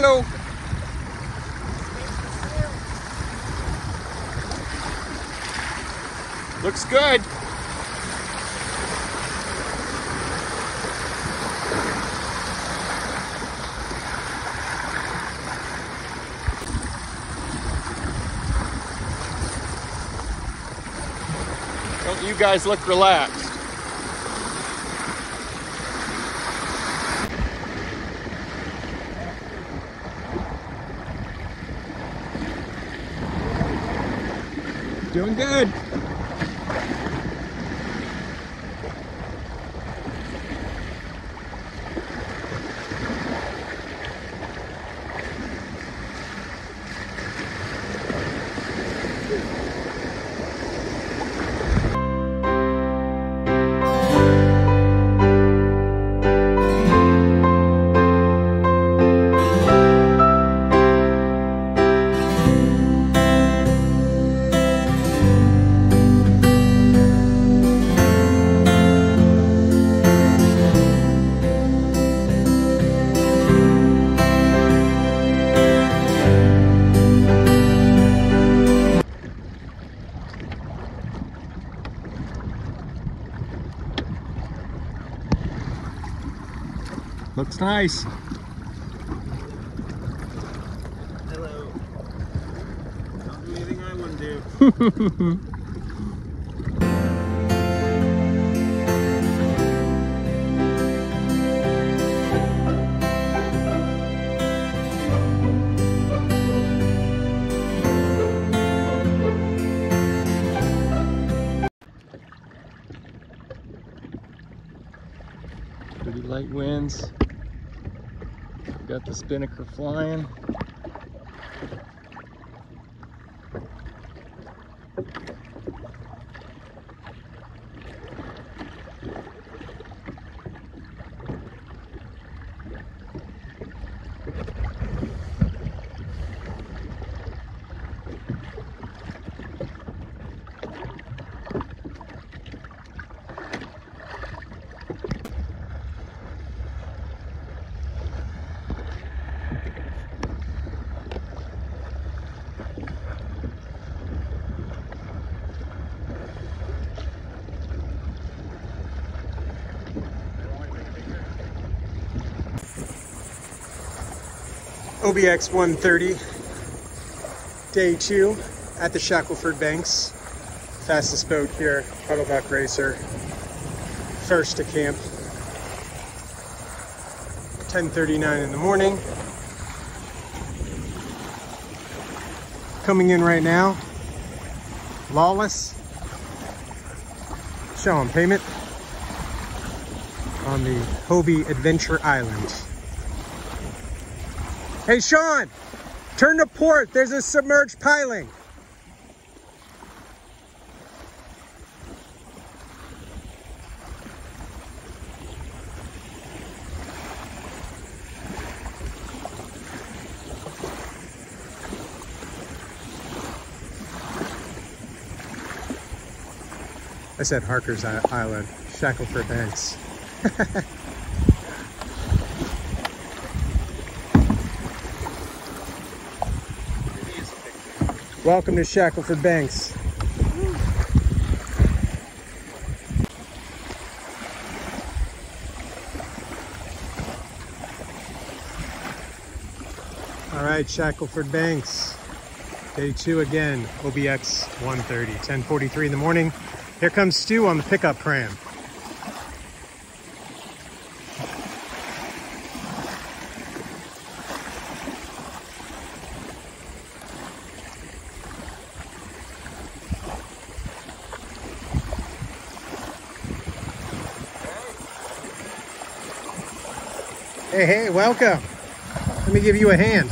Hello. Looks good. Don't you guys look relaxed? Doing good. Looks nice. Hello. Don't do anything I wouldn't do. Pretty light winds. Got the spinnaker flying. OBX130, day 2 at the Shackelford Banks. Fastest boat here, Puddlebuck Racer. First to camp. 10:39 in the morning. Coming in right now, Lawless. Show on payment on the Hobie Adventure Island. Hey Sean, turn to port, there's a submerged piling. I said Harker's Island, Shackelford Banks. Welcome to Shackelford Banks. All right, Shackelford Banks. Day 2 again, OBX 130, 10:43 in the morning. Here comes Stu on the pickup pram. Hey, hey, welcome. Let me give you a hand.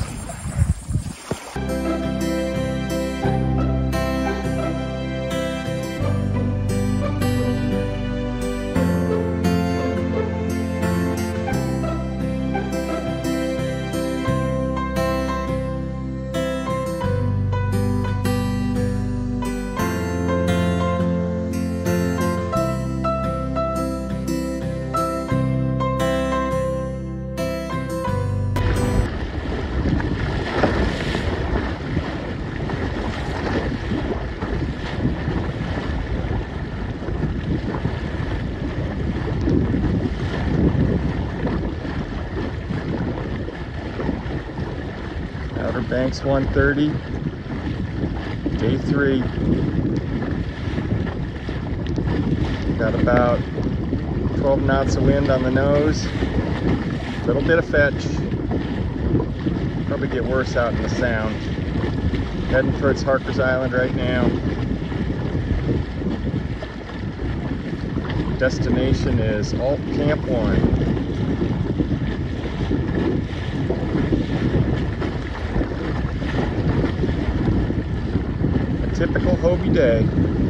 Outer Banks 130, day 3. Got about 12 knots of wind on the nose, a little bit of fetch. Probably get worse out in the Sound. Heading towards Harker's Island right now. Destination is Alt Camp 1. Typical Hobie day.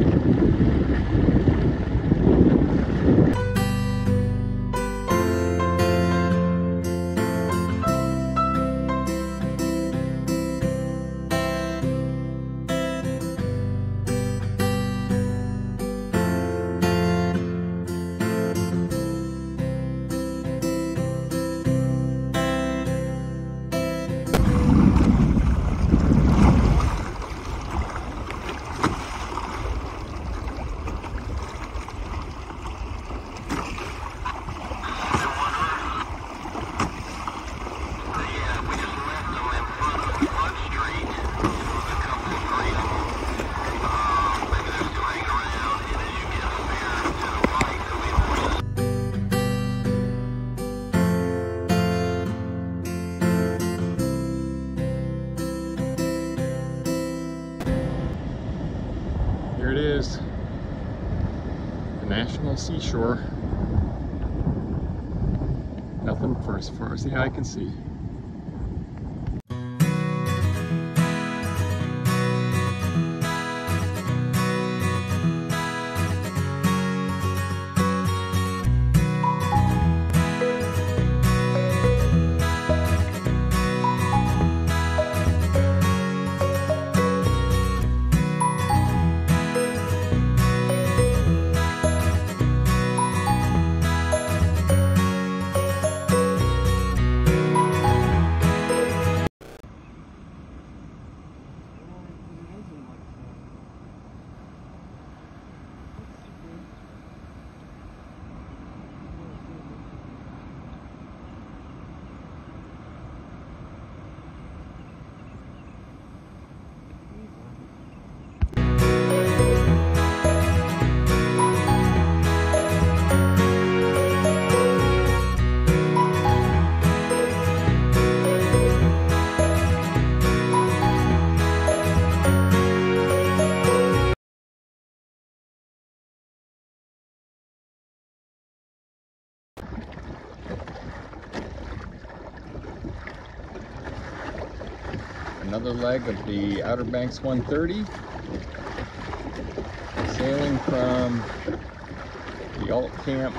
Here it is, the National Seashore. Nothing for as far as the eye can see. Another leg of the Outer Banks 130, sailing from the Alt Camp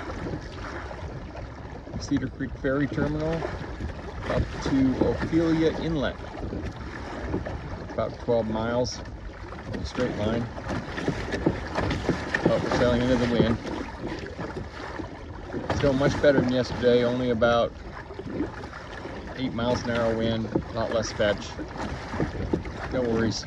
Cedar Creek Ferry Terminal up to Ophelia Inlet. About 12 miles in a straight line. Oh, we're sailing into the wind. Still much better than yesterday, only about 8 miles an hour wind, a lot less fetch. No worries.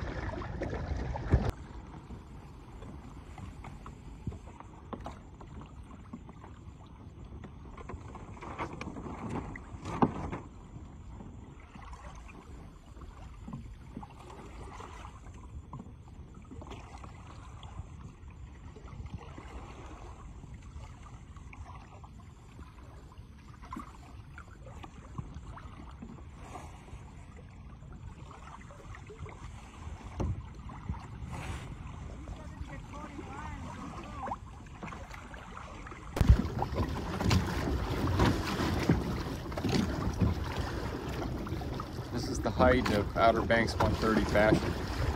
This is the height of Outer Banks 130 fashion.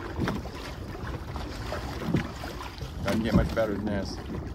Doesn't get much better than this.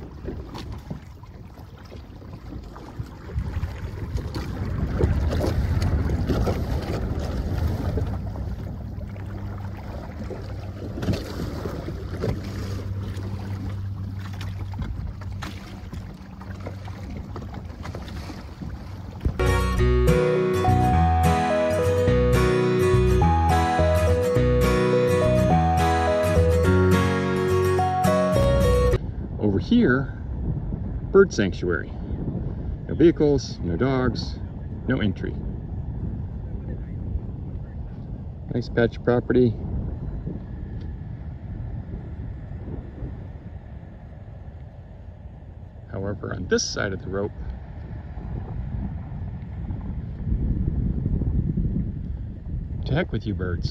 Over here, bird sanctuary. No vehicles, no dogs, no entry. Nice patch of property. However, on this side of the rope, to heck with you birds.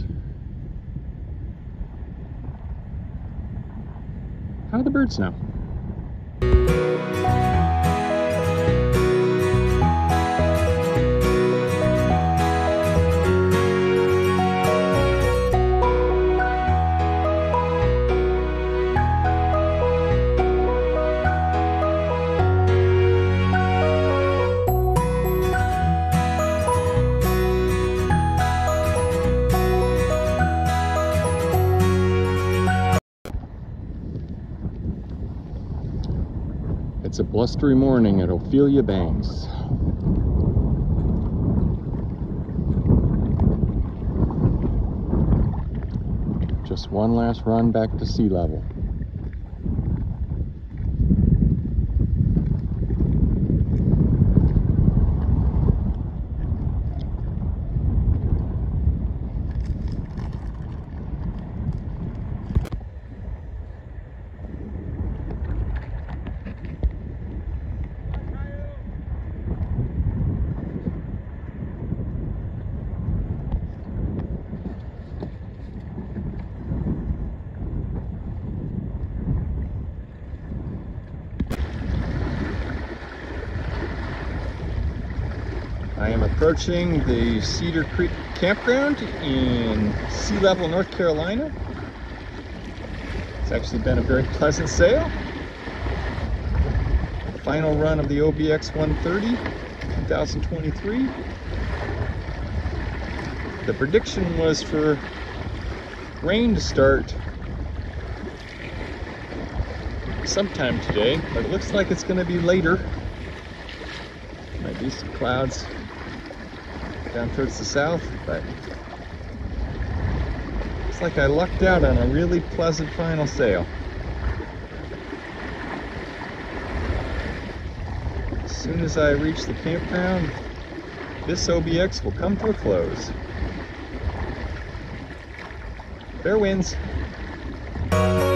How do the birds know? It's a blustery morning at Ophelia Banks. Just one last run back to sea level. I am approaching the Cedar Creek campground in Sea Level, North Carolina. It's actually been a very pleasant sail. Final run of the OBX130 2023. The prediction was for rain to start sometime today, but it looks like it's going to be later. Might be some clouds down towards the south, but looks like I lucked out on a really pleasant final sail. As soon as I reach the campground, this OBX will come to a close. Fair winds.